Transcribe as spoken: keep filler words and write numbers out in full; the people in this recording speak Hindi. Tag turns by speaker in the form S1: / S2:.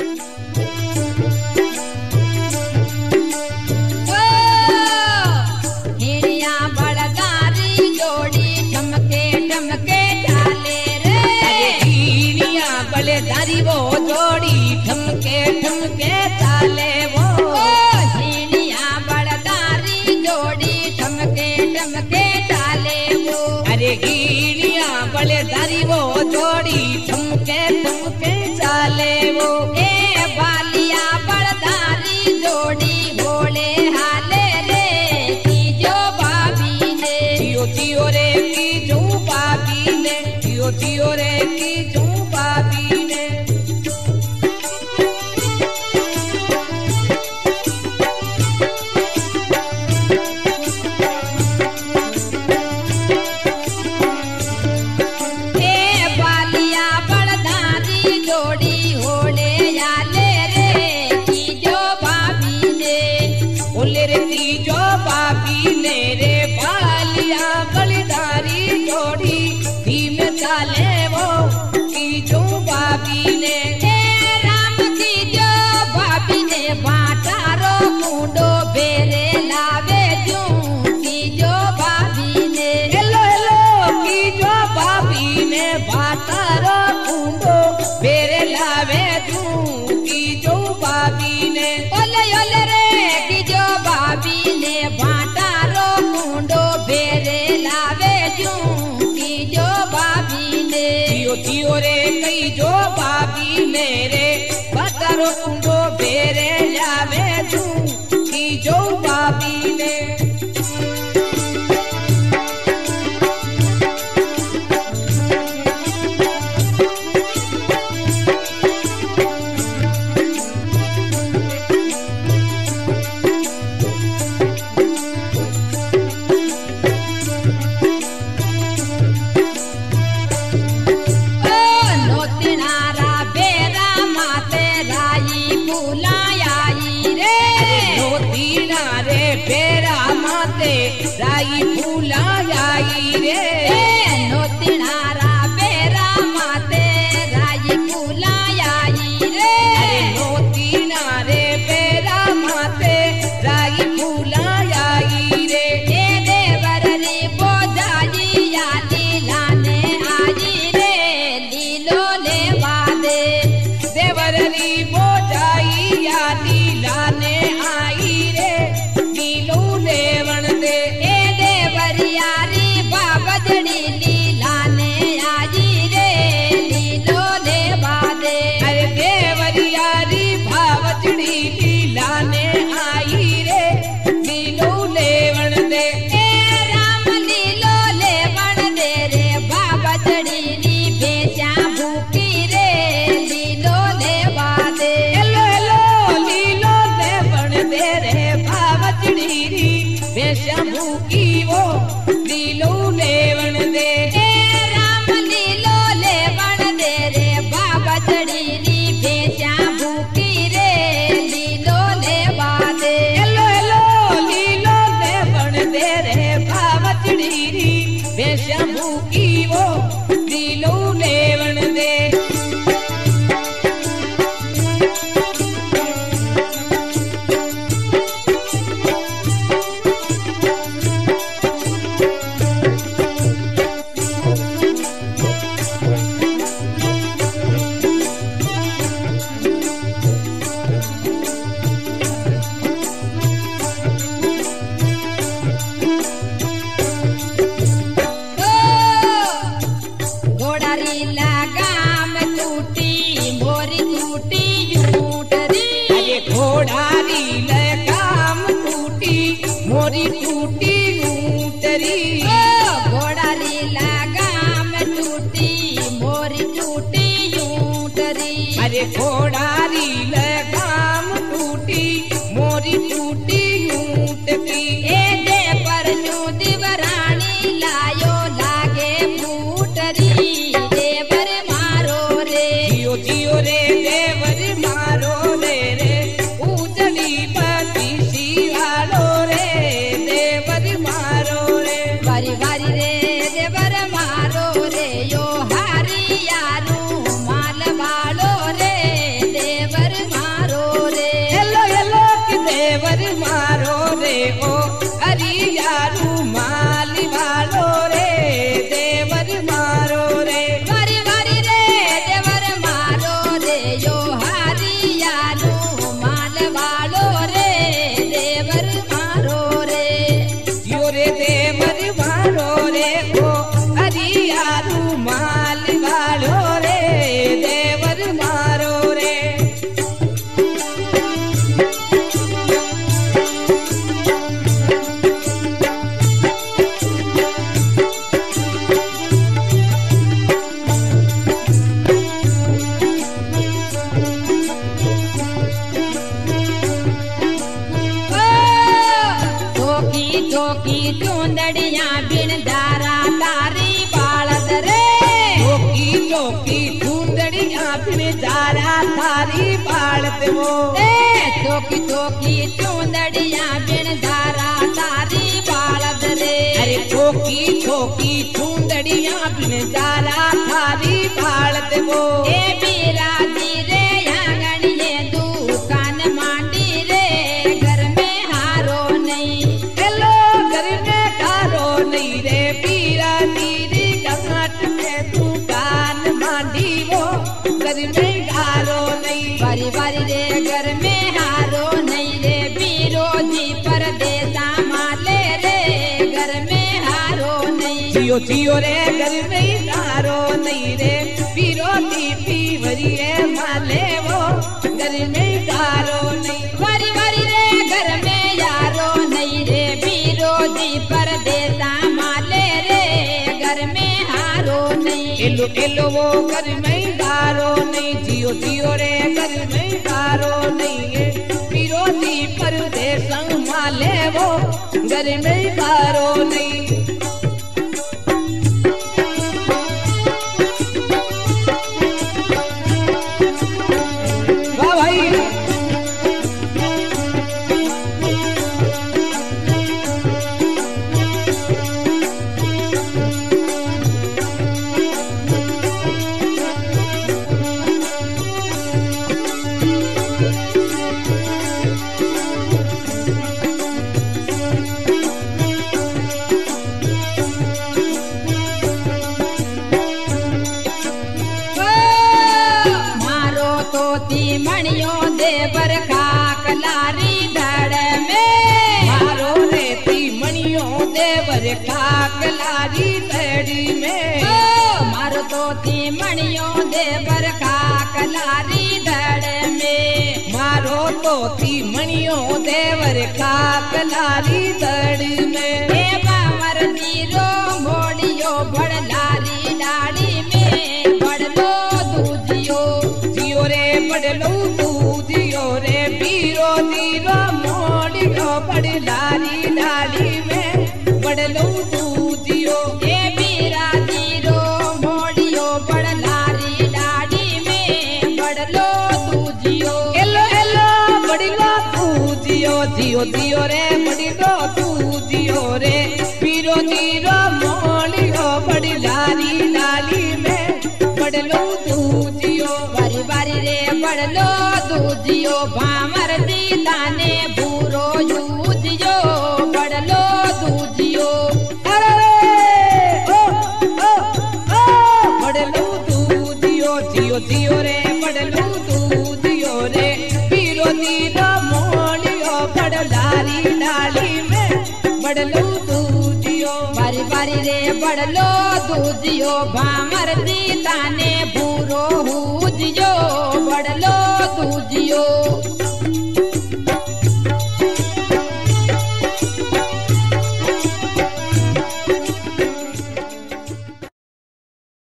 S1: वो जोड़ी ठमके ठमके चाले वो हीनिया बड़दारी जोड़ी ठमके ठमके चाले वो। अरे हीनिया बड़दारी वो जोड़ी ठमके ठमके चाले वो। ए बालिया बड़दारी जोड़ी बोले हाले रे की जो बाबी ने जियो जियो रे की जो बाबी ने जियो जियो रे की जो बाबी ने। चाले वो की जो बाबी ने राम की जो बाबी ने बाटारो कुंडो बेरे लावे जू की जो बाबी ने। हेलो हेलो की जो बाबी ने बाटारो कुंडो बेरे लावे जू की जो बाबी ने। ओले ओले रे की जो बाबी ने बाटारो कुंडो बेरे लावे जू की जो जियो जियो रे कई जो बाबी मेरे बतरो कुंडो बेरे लावे तू की जो बाबी ने। राई फूला आई रे नोतिनारा बेरा माते राई फूला आई रे नोतिनारे बेरा माते राई फूला आई रे। ए देवर रे बोझाई या लीलाने आई रे लीलो ले वादे देवर री बोझाई या लीलाने आई रे लीलो लेवन दे। यारी बाबजड़ी लीलाने आई रे लीलो ले वादे। अरे देवरियारी बाबजड़ी लीलाने आई रे लीलो लेवन दे। ए राम लीलो लेवन दे रे बाबजड़ी ली बेचा भूखी रे लीलो ले वादे। हेलो हेलो लीलो लेवन दे रे बाबजड़ी ली बेचा भूखी वो लीलो लेवन दे। ए राम लीलो लेवन दे रे बाबा चढ़ी ली बेचा भूखी रे लीलो ले वादे। हेलो हेलो लीलो लेवन दे रे बाबा चढ़ी ली बेचा भूखी वो लीलो लेवन दे। घोड़ारी लगाम टूटी मोरी टूटी ऊँटरी। घोड़ारी लगाम टूटी मोरी टूटी ऊँटरी। अरे घोड़ारी लगाम टूटी मोरी टूटी ऊँटरी। ए दे पर दिवरानी लायो लागे फूटरी देवर मारो रे जियो जियो रे देवर मारो रे रे बारी बारी रे देवर मारो रे यो हारी यारू माल वालो रे देवर थारी बालत वो
S2: ए चौकी चौकी चुंदड़िया बिन धारा थारी बालत रे
S1: अरे चौकी चौकी चुंदड़िया बिन धारा थारी बालत वो
S2: ए बीरा जी रे आंगणिए दुकान मांडी रे घर में हारो नहीं
S1: हेलो घर में हारो नहीं रे बीरा जी रे घाट में दुकान मांडी वो घर में हारो नहीं
S2: बारी बारी रे घर में हारो नहीं रे बीरो जी परदेसा माले रे घर में हारो नहीं
S1: जियो जियो रे घर में हारो नहीं रे बीरो जी पीवरी है माले वो घर में हारो नहीं
S2: बारी बारी रे घर में यारो नहीं रे बीरो जी परदेसा माले रे घर में हारो नहीं
S1: एलो एलो वो घर में हारो नहीं जियो जियो रे घर में हारो नहीं है बीरो जी परदेस माले वो घर में हारो नहीं वाह भाई
S2: मणियों देवर खाक लारी धड़ में
S1: मारो रेती मणियों देवर खाक लारी धड़ी में
S2: ओ मारो तो ती मणियों देवर खाक लारी धड़ में
S1: मारो तो थी मणियों देवर खाक लारी धड़ में
S2: ए बामर जीरो मोड़ियो बड़ लारी डाड़ी में बड़ लो दूजियो
S1: जियो रे बड़ लो दूजियो रे बीरो जीरो मोड़ियो बड़ लारी डाली में बड़ लो दूजियो
S2: ए बीरा जीरो मोड़ियो बड़ लारी डाड़ी में बड़ लो दूजियो
S1: एलो एलो बड़ लो दूजियो जियो जियो रे बड़ लो दूजियो रे बीरो जीरो मोड़ियो बड़ लारी डाली में बड़ लो दूजियो
S2: बारी बारी रे बड़ लो दूजियो भामर जी ताने भूरो यूजियो बड़ लो दूजियो
S1: अरे ओ ओ ओ बड़ लो दूजियो जियो जियो रे बड़ लो दूजियो रे बीरो जीरो मोड़ियो बड़ लारी डाली में बड़ लो दूजियो
S2: बारी बारी रे बड़ लो दूजियो भामर जी ताने भूरो